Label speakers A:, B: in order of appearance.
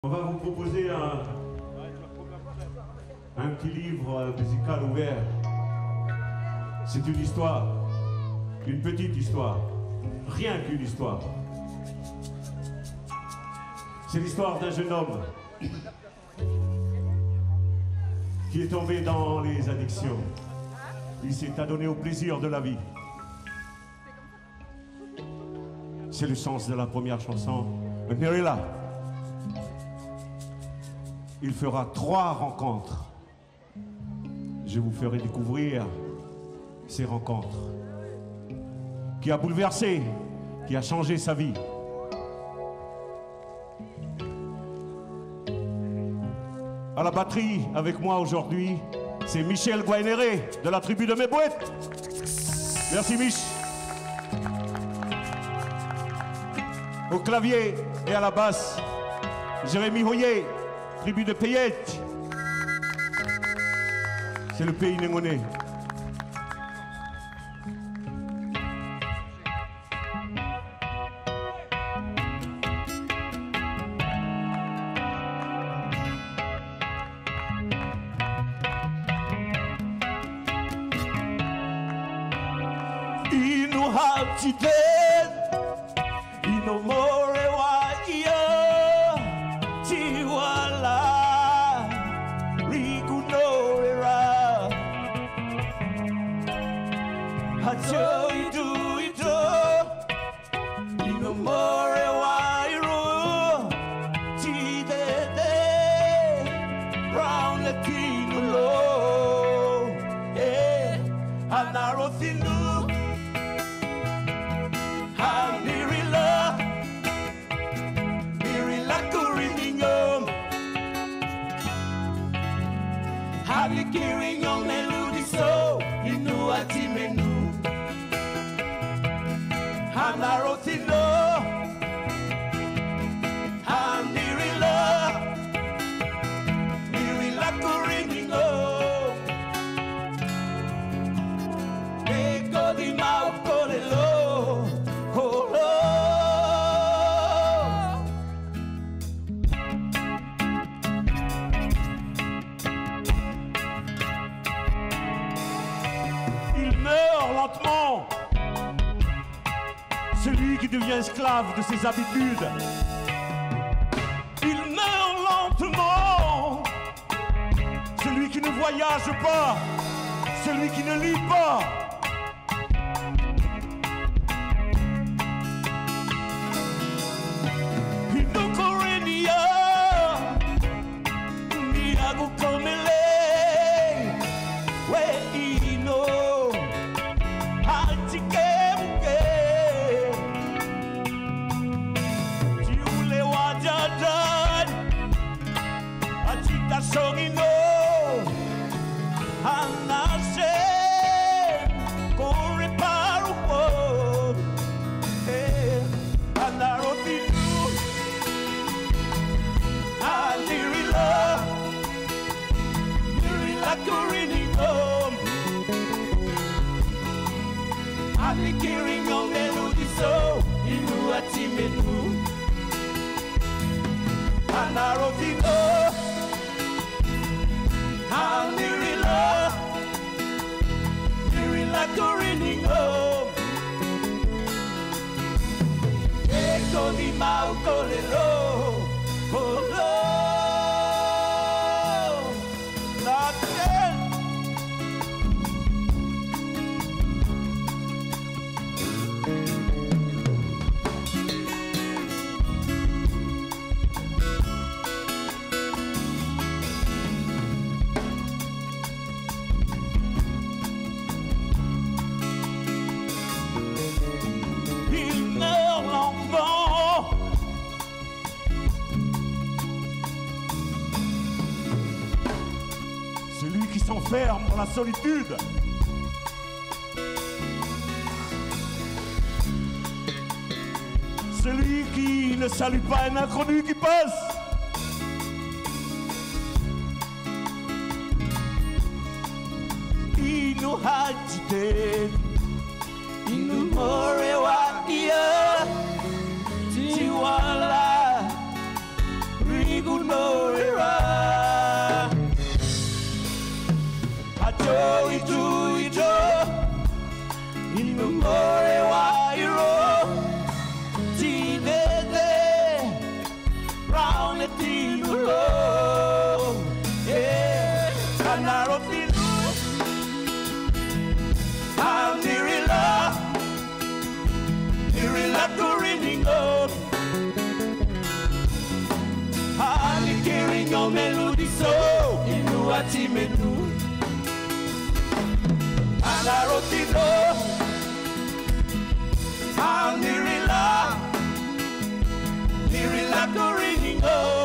A: On va vous proposer un petit livre musical ouvert. C'est une histoire, une petite histoire, rien qu'une histoire. C'est l'histoire d'un jeune homme qui est tombé dans les addictions. Il s'est adonné au plaisir de la vie. C'est le sens de la première chanson. Nerila. Il fera 3 rencontres. Je vous ferai découvrir ces rencontres qui a bouleversé, qui a changé sa vie. À la batterie, avec moi aujourd'hui, c'est Michel Guainéré de la tribu de Mebouette. Merci Mich. Au clavier et à la basse, Jérémy Hoyer, tribu de Payette. C'est le pays Nengoné. Inu haptiden, ino more wa iya, tiwala, rigunorera, hacho idu ido, ino more wa iru, tidede, round the kinulo, anarotinu. Hearing your melody, so you know what you may know. I'm not rotting, no. I'm nearing love, nearing like a ringing home. They go the mouth, go the low, oh low. Lentement, celui qui devient esclave de ses habitudes. Il meurt lentement, celui qui ne voyage pas, celui qui ne lit pas. Hearing your melody, so you know what you may do. And I wrote it up, I'm nearly love, nearly like a raining home. Echo the mouth, go low, go low, not dead. Celui qui s'enferme dans la solitude. Celui qui ne salue pas un inconnu qui passe. Inu hajite, inu more wa iya, tiwala, rigu Anetinulo. Anarotinu. Anirila. Nirila Kuriningo. Anikiringo Meludiso. Inuati Menu. Anarotino. Anirila. Nirila Kuriningo.